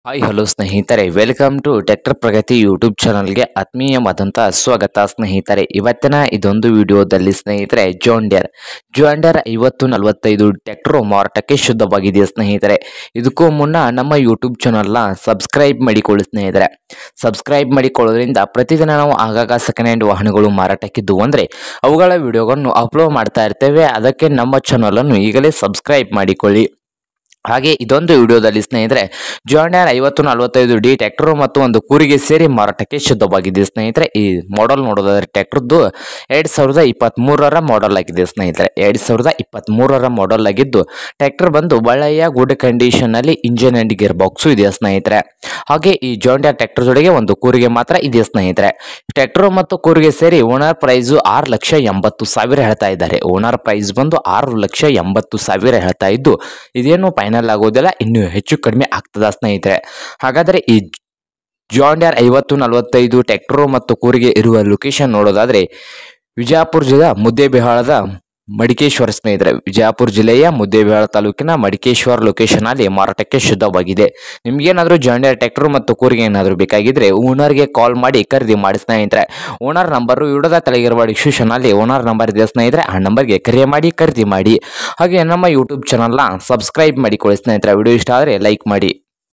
Hi hello ಸ್ನೇಹಿತರೆ, welcome to tractor Pragati YouTube ಚಾನಲ್ಗೆ ಆತ್ಮೀಯವಾದಂಥ ಸ್ವಾಗತ ಸ್ನೇಹಿತರೆ. ಇವತ್ತಿನ ಇದೊಂದು ವಿಡಿಯೋದಲ್ಲಿ ಸ್ನೇಹಿತರೆ ಜಾನ್ ಡಿಯರ್ 5045 ಟ್ರ್ಯಾಕ್ಟರ್ ಮಾರಾಟಕ್ಕೆ ಶುದ್ಧವಾಗಿದೆ ಸ್ನೇಹಿತರೆ. ಇದಕ್ಕೂ ಮುನ್ನ ನಮ್ಮ ಯೂಟ್ಯೂಬ್ ಚಾನಲ್ನ ಸಬ್ಸ್ಕ್ರೈಬ್ ಮಾಡಿಕೊಳ್ಳಿ ಸ್ನೇಹಿತರೆ. ಸಬ್ಸ್ಕ್ರೈಬ್ ಮಾಡಿಕೊಳ್ಳೋದ್ರಿಂದ ಪ್ರತಿದಿನ ನಾವು ಆಗಾಗ ಸೆಕೆಂಡ್ ಹ್ಯಾಂಡ್ ವಾಹನಗಳು ಮಾರಾಟಕ್ಕಿದ್ದು ಅಂದರೆ ಅವುಗಳ ವಿಡಿಯೋಗಳನ್ನು ಅಪ್ಲೋಡ್ ಮಾಡ್ತಾ ಇರ್ತೇವೆ. ಅದಕ್ಕೆ ನಮ್ಮ ಚಾನಲನ್ನು ಈಗಲೇ ಸಬ್ಸ್ಕ್ರೈಬ್ ಮಾಡಿಕೊಳ್ಳಿ. ಹಾಗೆ ಇದೊಂದು ವಿಡಿಯೋದಲ್ಲಿ ಸ್ನೇಹಿತರೆ ಜಾನ್ ಡಿಯರ್ 5045D ಟ್ರ್ಯಾಕ್ಟರ್ ಮತ್ತು ಒಂದು ಕೂರಿಗೆ ಸೇರಿ ಮಾರಾಟಕ್ಕೆ ಶುದ್ಧವಾಗಿದೆ ಸ್ನೇಹಿತರೆ. ಈ ಮಾಡೆಲ್ ನೋಡೋದಾದ್ರೆ ಟ್ರ್ಯಾಕ್ಟರ್ದು 2023ರ ಮಾಡೆಲ್ ಆಗಿದೆ ಸ್ನೇಹಿತರೆ. 2023ರ ಮಾಡೆಲ್ ಆಗಿದ್ದು ಟ್ರ್ಯಾಕ್ಟರ್ ಬಂದು ಒಳ್ಳೆಯ ಗುಡ್ ಕಂಡೀಷನ್ ನಲ್ಲಿ ಇಂಜಿನ್ ಅಂಡ್ ಗೇರ್ ಬಾಕ್ಸು ಇದೆ ಸ್ನೇಹಿತರೆ. ಹಾಗೆ ಈ ಜಾನ್ ಡಿಯರ್ ಟ್ರ್ಯಾಕ್ಟರ್ ಜೊತೆಗೆ ಒಂದು ಕೂರಿಗೆ ಮಾತ್ರ ಇದೆ ಸ್ನೇಹಿತರೆ. ಟ್ರ್ಯಾಕ್ಟರ್ ಮತ್ತು ಕೂರಿಗೆ ಸೇರಿ ಓನರ್ ಪ್ರೈಸ್ 6,80,000 ಹೇಳ್ತಾ ಇದ್ದಾರೆ. ಓನರ್ ಪ್ರೈಸ್ ಬಂದು 6,80,000 ಹೇಳ್ತಾ ಇದ್ದು ಇದೇನು ಫೈನಲ್ ಆಗೋದಿಲ್ಲ, ಇನ್ನೂ ಹೆಚ್ಚು ಕಡಿಮೆ ಆಗ್ತದ ಸ್ನೇಹಿತರೆ. ಹಾಗಾದರೆ ಈ ಜಾನ್ ಡಿಯರ್ 5045 ಟ್ರ್ಯಾಕ್ಟರ್ ಮತ್ತು ಕೂರಿಗೆ ಇರುವ ಲೊಕೇಶನ್ ನೋಡೋದಾದ್ರೆ ವಿಜಯಪುರ ಜಿಲ್ಲೆ ಮುದ್ದೇಬಿಹಾಳದ ಮಡಿಕೇಶ್ವರ ಸ್ನೇಹಿತರೆ. ವಿಜಯಪುರ ಜಿಲ್ಲೆಯ ಮುದ್ದೇಬಿಹಾಳ ತಾಲೂಕಿನ ಮಡಿಕೇಶ್ವರ ಲೊಕೇಶನ್ ಅಲ್ಲಿ ಮಾರಾಟಕ್ಕೆ ಶುದ್ಧವಾಗಿದೆ. ನಿಮ್ಗೇನಾದ್ರೂ ಜಾನ್ ಡಿಯರ್ ಟ್ರ್ಯಾಕ್ಟರ್ ಮತ್ತು ಕೂರಿಗೆ ಏನಾದರೂ ಬೇಕಾಗಿದ್ರೆ ಓನರ್ಗೆ ಕಾಲ್ ಮಾಡಿ ಖರೀದಿ ಮಾಡಿ ಸ್ನೇಹಿತರೆ. ಓನರ್ ನಂಬರ್ ವಿಡಿಯೋದ ತೆಳಗಿರುವ ಡಿಸ್ಕ್ರಿಪ್ಷನ್ ಅಲ್ಲಿ ಓನರ್ ನಂಬರ್ ಇದೆ ಸ್ನೇಹಿತರೆ. ಆ ನಂಬರ್ಗೆ ಕರೆ ಮಾಡಿ ಖರೀದಿ ಮಾಡಿ. ಹಾಗೆ ನಮ್ಮ ಯೂಟ್ಯೂಬ್ ಚಾನಲ್ನ ಸಬ್ಸ್ಕ್ರೈಬ್ ಮಾಡಿಕೊಳ್ಳಿ ಸ್ನೇಹಿತರೆ. ವಿಡಿಯೋ ಇಷ್ಟ ಆದರೆ ಲೈಕ್ ಮಾಡಿ.